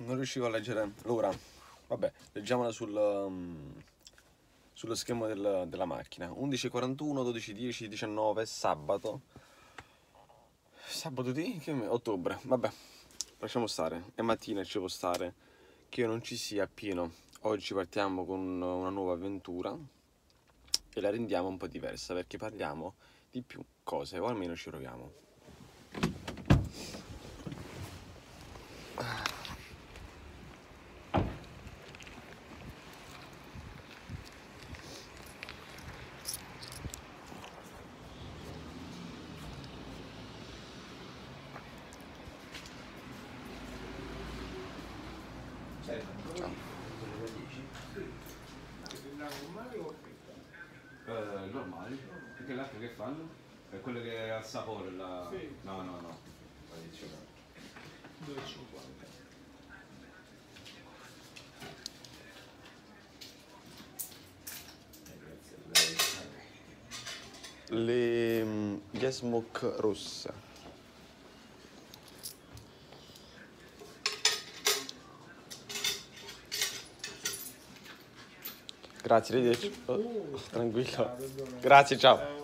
non riuscivo a leggere l'ora. Vabbè, leggiamola sullo schermo della macchina. 11:41, 12:10, 19, sabato. Sabato di ottobre. Vabbè, lasciamo stare. È mattina e ci può stare che io non ci sia pieno. Oggi partiamo con una nuova avventura e la rendiamo un po' diversa perché parliamo di più cose, o almeno ci proviamo. Normali, perché l'altro che fanno? È quello che ha il sapore, la... Sì. No, tradizionale. 2,50. Le Yesmok rosse. Grazie, arrivederci. Oh, tranquillo. Grazie, ciao.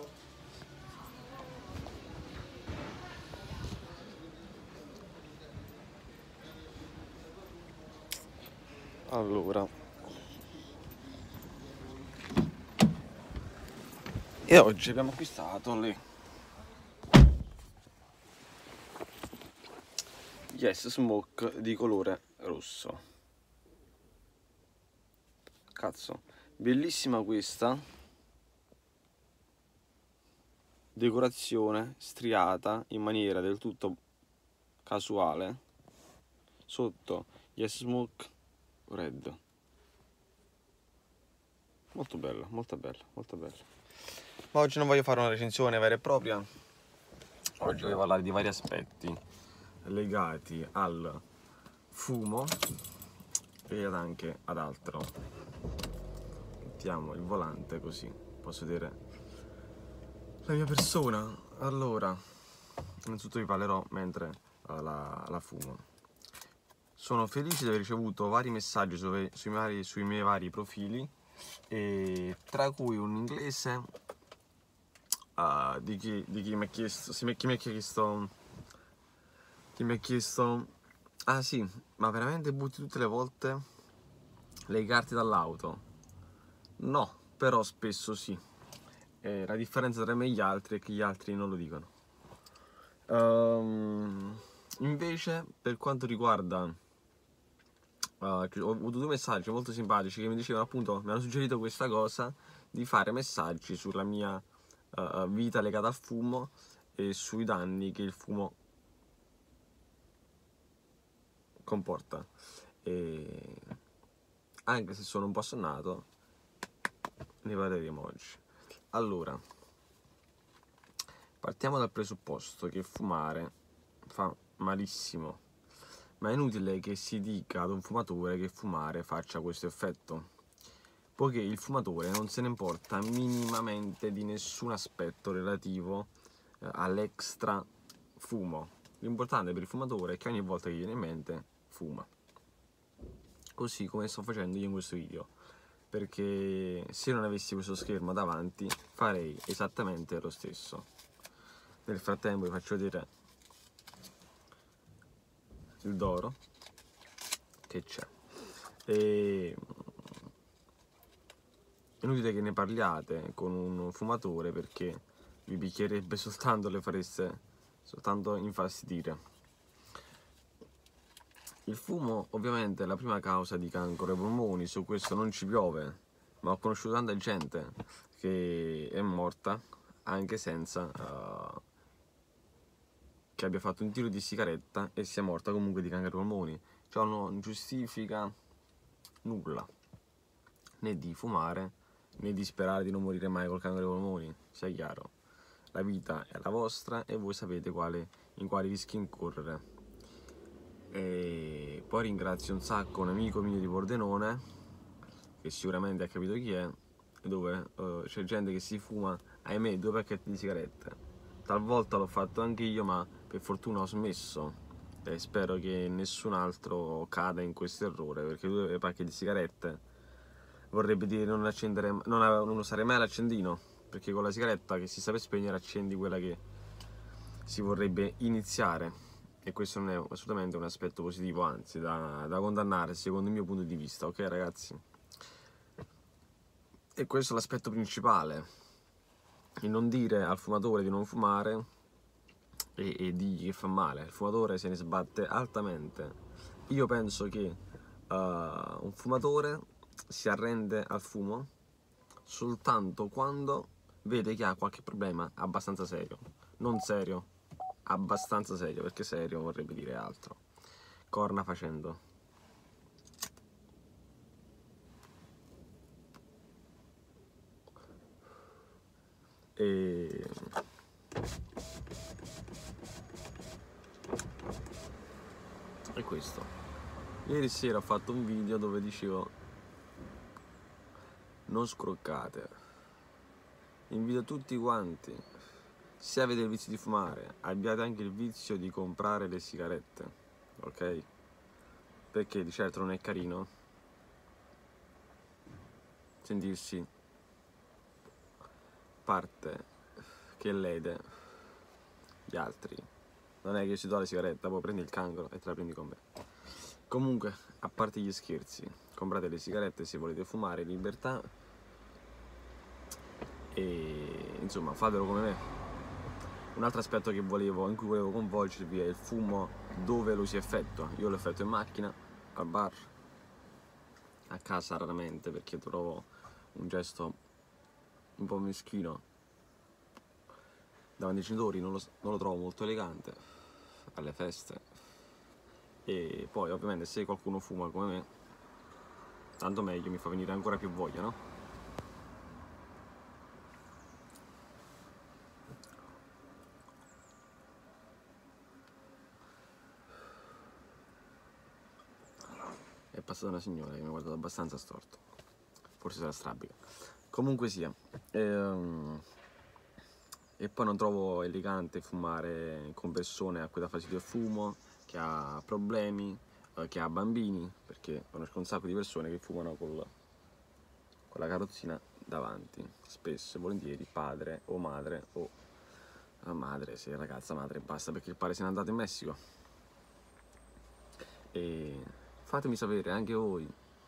Allora. E oggi abbiamo acquistato le Yes Smoke di colore rosso. Cazzo, bellissima questa decorazione striata in maniera del tutto casuale. Sotto Yes Smoke Red. Molto bella, molto bella, molto bella. Ma oggi non voglio fare una recensione vera e propria. Oggi voglio parlare di vari aspetti legati al fumo e anche ad altro. Mettiamo il volante così posso vedere la mia persona. Allora, innanzitutto vi parlerò mentre la fumo. Sono felice di aver ricevuto vari messaggi sui miei vari profili, e tra cui un inglese di chi mi ha chiesto ah sì, ma veramente butti tutte le volte le carte dall'auto? No, però spesso sì. La differenza tra me e gli altri è che gli altri non lo dicono. Invece, per quanto riguarda ho avuto due messaggi molto simpatici che mi dicevano, appunto, mi hanno suggerito questa cosa di fare messaggi sulla mia vita legata al fumo e sui danni che il fumo comporta. E anche se sono un po' assonnato, ne parleremo oggi. Allora, partiamo dal presupposto che fumare fa malissimo, ma è inutile che si dica ad un fumatore che fumare faccia questo effetto, poiché il fumatore non se ne importa minimamente di nessun aspetto relativo all'extra fumo. L'importante per il fumatore è che ogni volta che gli viene in mente fuma, così come sto facendo io in questo video, perché se non avessi questo schermo davanti farei esattamente lo stesso. Nel frattempo vi faccio vedere il Doro che c'è. E è inutile che ne parliate con un fumatore perché vi picchierebbe soltanto, le fareste soltanto infastidire. Il fumo ovviamente è la prima causa di cancro ai polmoni, su questo non ci piove, ma ho conosciuto tanta gente che è morta anche senza che abbia fatto un tiro di sigaretta e sia morta comunque di cancro ai polmoni. Ciò non giustifica nulla, né di fumare né di sperare di non morire mai col cancro ai polmoni, sia chiaro. La vita è la vostra e voi sapete in quali rischi incorrere. E poi ringrazio un sacco un amico mio di Pordenone, che sicuramente ha capito chi è, dove c'è gente che si fuma, ahimè, 2 pacchetti di sigarette. Talvolta l'ho fatto anche io, ma per fortuna ho smesso, e spero che nessun altro cada in questo errore, perché 2 pacchi di sigarette vorrebbe dire non usare mai l'accendino, perché con la sigaretta che si sa per spegnere accendi quella che si vorrebbe iniziare, e questo non è assolutamente un aspetto positivo, anzi da condannare secondo il mio punto di vista, ok ragazzi? E questo è l'aspetto principale, il non dire al fumatore di non fumare e digli che fa male. Il fumatore se ne sbatte altamente. Io penso che un fumatore si arrende al fumo soltanto quando vede che ha qualche problema abbastanza serio. Non serio, abbastanza serio, perché serio vorrebbe dire altro. Corna facendo. E questo. Ieri sera ho fatto un video dove dicevo non scroccate. Invito tutti quanti, se avete il vizio di fumare, abbiate anche il vizio di comprare le sigarette, ok? Perché di certo non è carino sentirsi parte che lede gli altri. Non è che si do la sigaretta, poi prendi il cancro e te la prendi con me. Comunque, a parte gli scherzi, comprate le sigarette se volete fumare in libertà e insomma fatelo come me. Un altro aspetto in cui volevo coinvolgervi è il fumo, dove lo si effettua. Io lo effettuo in macchina, al bar, a casa raramente, perché trovo un gesto un po' meschino davanti ai genitori, non lo trovo molto elegante, alle feste. E poi ovviamente se qualcuno fuma come me, tanto meglio, mi fa venire ancora più voglia, no? È passata una signora che mi ha guardato abbastanza storto, forse sarà strabica. Comunque sia, e poi non trovo elegante fumare con persone a cui dà fastidio il fumo, che ha problemi, che ha bambini, perché conosco un sacco di persone che fumano con la carrozzina davanti, spesso e volentieri padre o madre, o madre, se ragazza madre basta, perché il padre se n'è andato in Messico. E fatemi sapere anche voi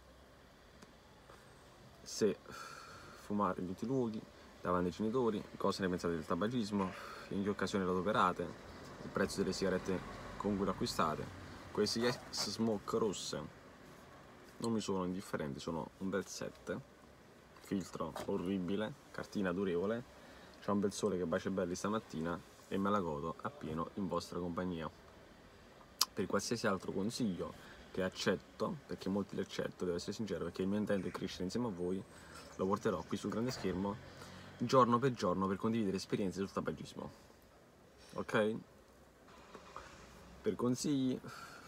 se fumate in tutti i luoghi, davanti ai genitori, cosa ne pensate del tabagismo, in che occasione lo adoperate, il prezzo delle sigarette con cui lo acquistate. Queste Yes Smoke rosse non mi sono indifferenti, sono un bel set, filtro orribile, cartina durevole, c'è un bel sole che bacia belli stamattina e me la godo appieno in vostra compagnia. Per qualsiasi altro consiglio che accetto, perché molti li accetto, devo essere sincero, perché il mio intento è crescere insieme a voi, lo porterò qui sul grande schermo giorno per condividere esperienze sul tabagismo, ok? Per consigli,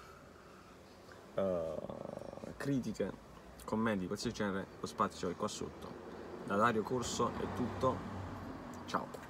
critiche, commenti di qualsiasi genere, lo spazio è qua sotto. Da Dario Corso è tutto, ciao!